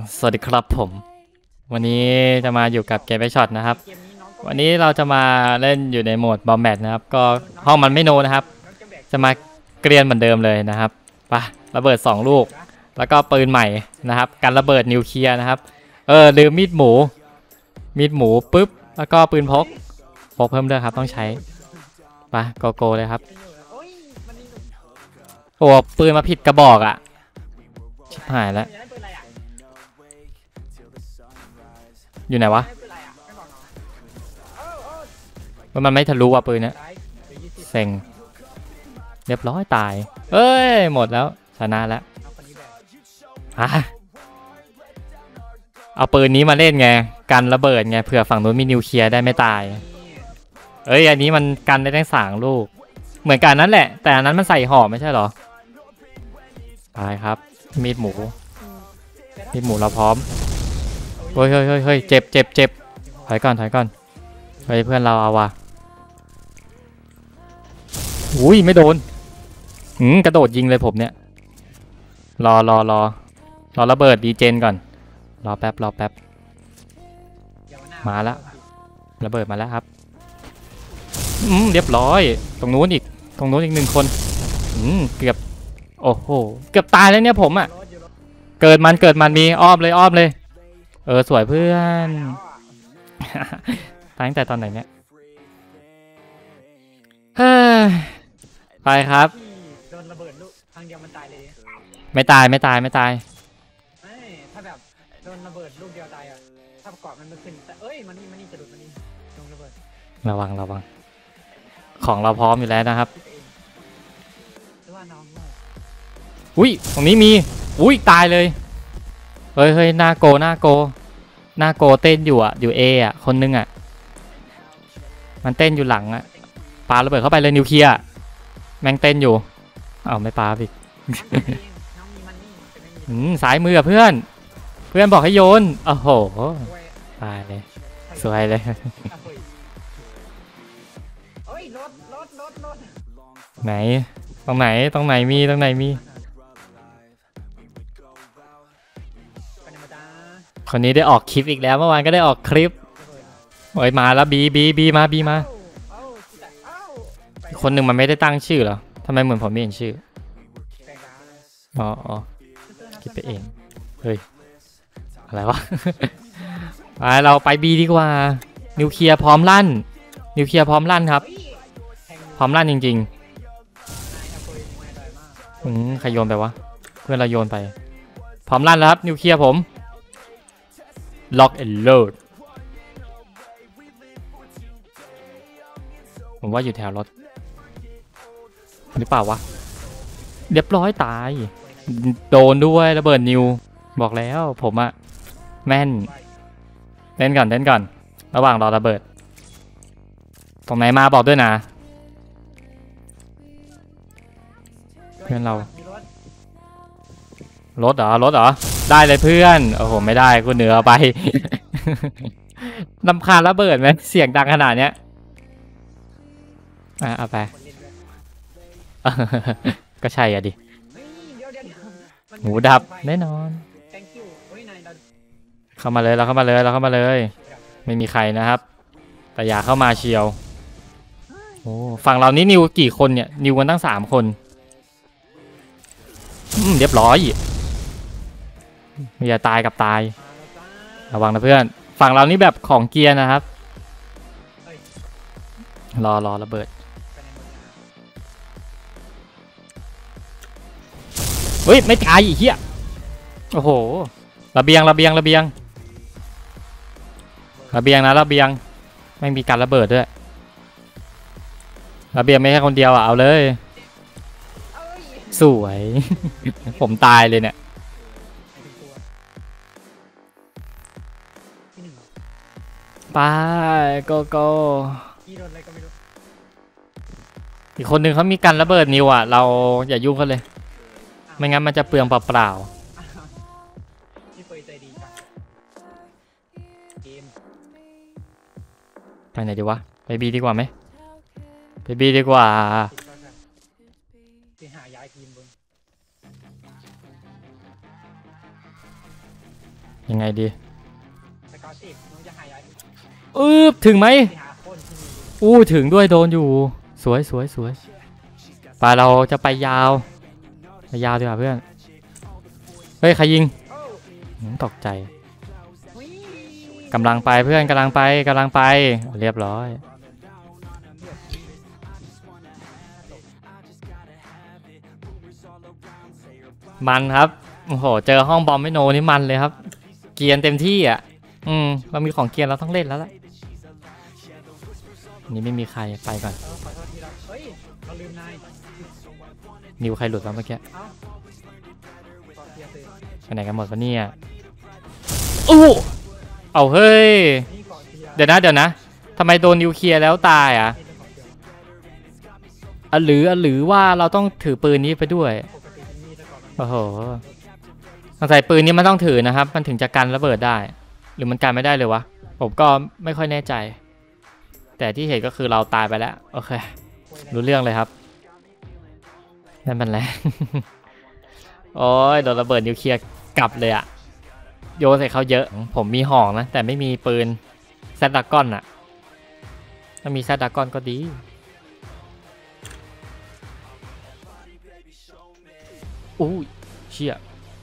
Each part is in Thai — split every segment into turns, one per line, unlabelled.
สวัสดีครับผมวันนี้จะมาอยู่กับเกมไอช็อตนะครับวันนี้เราจะมาเล่นอยู่ในโหมดบอมแบทนะครับก็ห้องมันไม่โนนะครับจะมาเกรียนเหมือนเดิมเลยนะครับไประเบิด2ลูกแล้วก็ปืนใหม่นะครับการระเบิดนิวเคลียร์นะครับลืมมีดหมูปุ๊บแล้วก็ปืนพกเพิ่มด้วยครับต้องใช้ไปโกเลยครับโอ้ปืนมาผิดกระบอกอ่ะชิบหายแล้วอยู่ไหนวะมันไม่ทะลุว่ะปืนเนี้ยเซ็งเรียบร้อยตายเอ้ยหมดแล้วชนะแล้วเอาปืนนี้มาเล่นไงกันระเบิดไงเผื่อฝั่งนู้นมีนิวเคลียร์ได้ไม่ตายอันนี้มันกันได้ทั้ง3 ลูกเหมือนกันนั่นแหละแต่อันนั้นมันใส่ห่อไม่ใช่หรอตายครับมีดหมูเราพร้อมเฮ้ยเจ็บถอยก่อนเฮ้ยเพื่อนเราเอาว่ะอุ้ยไม่โดนกระโดดยิงเลยผมเนี่ยรอระเบิดดีเจนก่อนรอแป๊บมาแล้วระเบิดมาแล้วครับเรียบร้อยตรงนู้นอีก1 คนเกือบโอ้โหเกือบตายแล้วเนี่ยผมอ่ะเกิดมันมีอ้อมเลยสวยเพื่อนตั้งแต่ตอนไหนเนี่ยไปครับ
โดนระเบิดลูกทางเดียวมันตายเลย
ไม่ตาย
ถ้าแบบโดนระเบิดลูกเดียวตายอ่ะถ้าประกอบมันไม่ขึ้นแต่มันนี่จะดุดมันนี่โดนระเบิด
ระวังของเราพร้อมอยู่แล้วนะครับอุ้ยตรงนี้มีอุ้ยตายเลยเฮ้ยหน้าโกเต้นอยู่อยู่เอ่ะคนนึงอ่ะมันเต้นอยู่หลังอ่ะปาระเบิดเข้าไปเลยนิวเคลียร์แม่งเต้นอยู่เอาไม่ปาอีกสายมือเพื่อนบอกให้โยนโอ้โหตายเลยสวยเลยไหนตรงไหนมีคนนี้ได้ออกคลิปอีกแล้วเมื่อวานก็ได้ออกคลิปโอ้ยมาแล้วบีมาคนหนึ่งมันไม่ได้ตั้งชื่อเหรอทำไมเหมือนผมไม่เห็นชื่ออ๋อคิดไปเองเฮ้ยอะไรวะไปเราไปบีดีกว่านิวเคลียร์พร้อมลั่นครับพร้อมลั่นจริงใครโยนไปวะเพื่อนเราโยนไปพร้อมลั่นแล้วครับนิวเคลียร์ผมล็อกแอนด์โหลดผมว่าอยู่แถวรถหรือเปล่าวะเรียบร้อยตายโดนด้วยระเบิดนิวบอกแล้วผมอะแม่นเล่นก่อนระหว่างรอระเบิดตรงไหนมาบอกด้วยนะเพื่อนเรารถเหรอได้เลยเพื่อนโอ้โหไม่ได้กูเหนือไปนำคาญระเบิดไหมเสียงดังขนาดเนี้ยเอาไปก็ใช่อ่ะดิหูดับแน่นอนเข้ามาเลยไม่มีใครนะครับแต่อย่าเข้ามาเชียวโอ้ฝั่งเรานี่นิวกี่คนเนี่ยนิวกันตั้ง3 คนเรียบร้อยอย่าตายกับตายระวังนะเพื่อนฝั่งเรานี่แบบของเกียร์นะครับรอระเบิดเฮ้ยไม่ตายอีกเหี้ยโอ้โหระเบียงนะระเบียงไม่มีการระเบิดด้วยระเบียงไม่ใช่คนเดียวอ่ะเอาเลยสวย ผมตายเลยเนี่ยไปโกอีกคนนึงเขามีการระเบิดนิวอ่ะเราอย่ายุ่งกันเลยไม่งั้นมันจะเปลืองเปล่าไปไหนดีวะไปบีดีกว่าไหมไปบีดีกว่า
หาย้ายทีมบน
ยังไงดี
สกอตติน้องจะหาย
ถึงไหม
ไปหาคนที่มี
ถึงด้วยโดนอยู่สวยไปเราจะไปยาวดีกว่าเพื่อนเฮ้ยใครยิงตกใจกำลังไปเพื่อนกำลังไปเรียบร้อยมันครับโอ้โหเจอห้องบอมไม่โนนี่มันเลยครับเกียนเต็มที่อ่ะเรามีของเกียนเราต้องเล่นแล้วล่ะนี่ไม่มีใครไปก่อน
ขอโทษทีเราเฮ้ยเราลืมนาย
นิวใครหลุดมาเมื่อกี้ไปไหนกันหมดวะเนี่ยเอาเฮ้ยเดี๋ยวนะทำไมโดนนิวเคลียร์แล้วตายอ่ะหรือว่าเราต้องถือปืนนี้ไปด้วยโอ้โหสงสัยปืนนี้มันต้องถือนะครับมันถึงจะกันระเบิดได้หรือมันกันไม่ได้เลยวะผมก็ไม่ค่อยแน่ใจแต่ที่เห็นก็คือเราตายไปแล้วโอเครู้เรื่องเลยครับนั่นมันแหละโอ้ยโดนระเบิดนิวเคลียร์กลับเลยอะโยนใส่เขาเยอะผมมีห่องนะแต่ไม่มีปืนแซดดากอนอะถ้ามีแซดดากอนก็ดีเชี่ย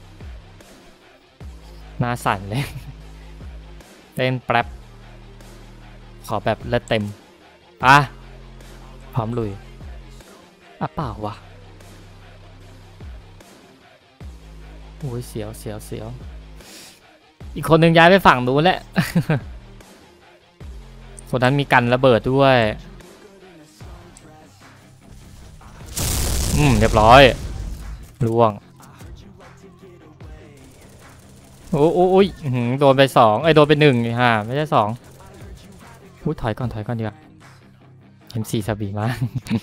หน้าสั่นเลยเต้นแป๊บขอแบบเลือดเต็มพร้อมลุยเปล่าวะเสียวอีกคนหนึ่งย้ายไปฝั่งนู้นแหละ คนนั้นมีกันระเบิดด้วยเรียบร้อยล่วงโอ้ยโดนไป2โดนไป1ไม่ใช่2ถอยก่อนดีกว่าM4สบีมา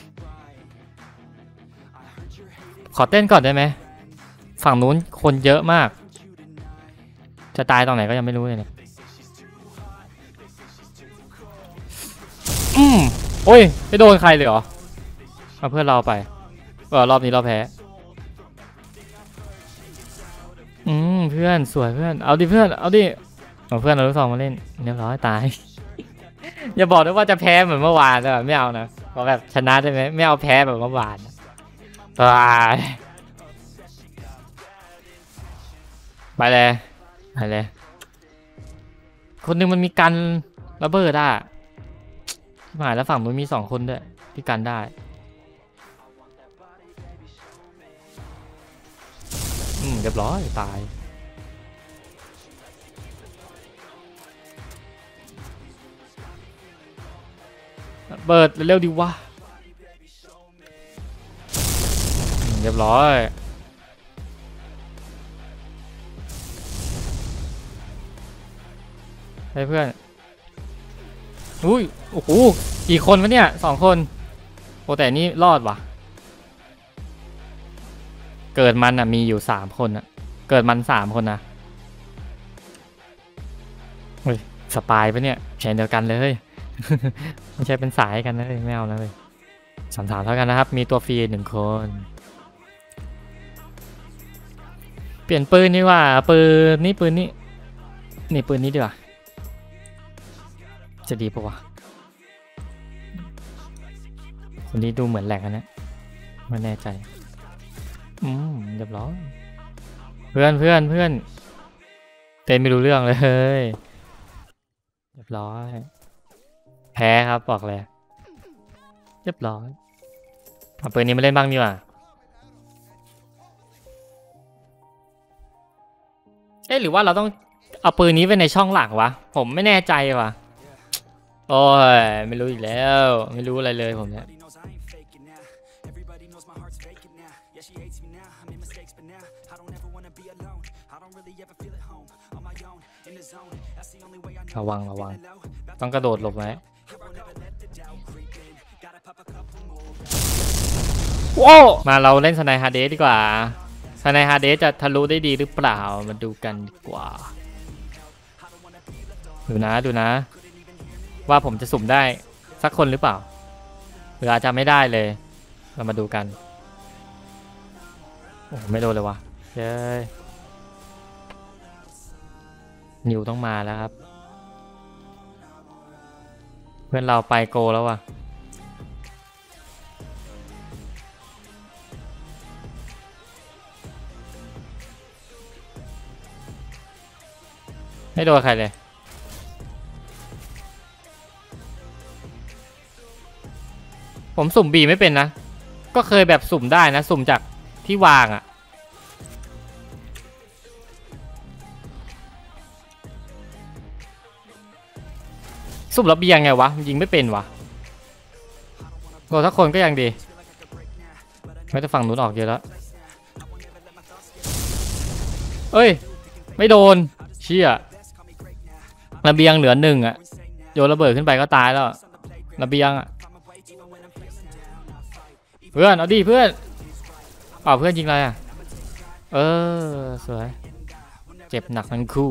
ขอเต้นก่อนได้ไหมฝั่งนู้นคนเยอะมากจะตายตรงไหนก็ยังไม่รู้เลยเนี่ยโอ้ยไม่โดนใครเลยเหรอเอาเพื่อนเราไปรอบนี้เราแพ้เพื่อนสวยเพื่อนเอาดิเพื่อนเอาดิเอาเพื่อนเราลูกซองมาเล่นเรียบร้อยตาย อย่าบอกด้วยว่าจะแพ้เหมือนเมื่อวานนะไม่เอานะขอแบบชนะได้ไหมไม่เอาแพ้แบบเมื่อวานไปเลยคนหนึ่งมันมีกันระเบิดหมายแล้วฝั่งนู้นมี2คนด้วยที่กันได้เรียบร้อยตายเปิดเร็วดีวะเรียบร้อยให้เพื่อนโอ้โหกี่คนวะเนี่ย2คนแต่นี่รอดวะเกิดมันมีอยู่3คนเกิดมัน3คนนะสปายปะเนี่ยแชนเดียวกันเลยไม่ใช่เป็นสายกันเลยไม่เอานะเลย3-3เท่ากันนะครับมีตัวฟรี1คนเปลี่ยนปืนดีกว่าปืนนี้ปืนนี้ดีกว่าจะดีปะวะคนนี้ดูเหมือนแหลกนะไม่แน่ใจเรียบร้อยเพื่อนเต้นไม่รู้เรื่องเลยเรียบร้อยแพ้ครับบอกเลยเรียบร้อยเอาปืนนี้มาเล่นบ้างดีกว่าหรือว่าเราต้องเอาปืนนี้ไปในช่องหลักวะผมไม่แน่ใจวะโอ้ยไม่รู้อีกแล้วไม่รู้อะไรเลยผมเนี่ยระวังต้องกระโดดหลบไว้ว้าวมาเราเล่นสไนฮาร์เดสดีกว่าสไนฮาร์เดสจะทะลุได้ดีหรือเปล่ามาดูกันดีกว่าดูนะว่าผมจะสุ่มได้สักคนหรือเปล่าหรืออาจจะไม่ได้เลยเรามาดูกันโอ้ไม่โดนเลยวะเย้นิวต้องมาแล้วครับเพื่อนเราไปโกแล้วว่ะไม่โดนใครเลยผมสุ่มบีไม่เป็นนะก็เคยแบบสุ่มได้นะสุ่มจากที่วางอะสุ่มระเบียงไงวะยิงไม่เป็นวะโดนทักคนก็ยังดีไม่ต้องฝั่งนู้นออกเยอะแล้วเอ้ยไม่โดนเชี่ยระเบียงเหลือหนึ่งอะโยนระเบิดขึ้นไปก็ตายแล้วระเบียงอะเพื่อนเอาดิเพื่อนเพื่อนยิงอะไรอะสวยเจ็บหนักทั้งคู่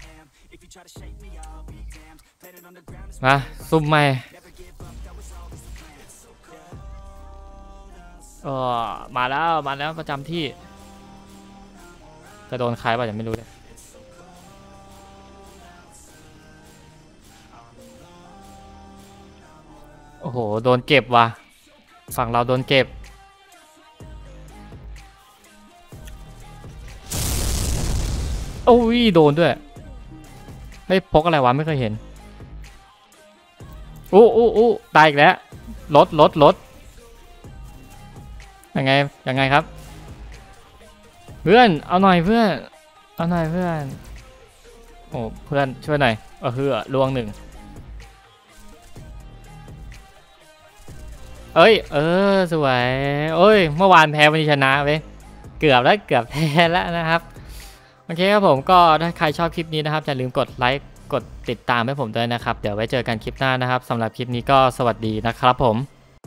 มาซุ่มใหม่มาแล้วประจำที่จะโดนใครป่ะยังไม่รู้เลยโอ้โหโดนเก็บว่ะฝั่งเราโดนเก็บโอ้ยโดนด้วยเฮ้ยพกอะไรวะไม่เคยเห็นอู้ตายอีกแล้วรถยังไงครับเพื่อนเอาหน่อยเพื่อนโอ้เพื่อนช่วยหน่อยลวงหนึ่งเอ้ยสวยโอ้ยเมื่อวานแพ้วันนี้ชนะเว้ยเกือบแพ้แล้วนะครับโอเคครับผมก็ถ้าใครชอบคลิปนี้นะครับอย่าลืมกดไลค์กดติดตามให้ผมด้วยนะครับเดี๋ยวไว้เจอกันคลิปหน้านะครับสำหรับคลิปนี้ก็สวัสดีนะครับผม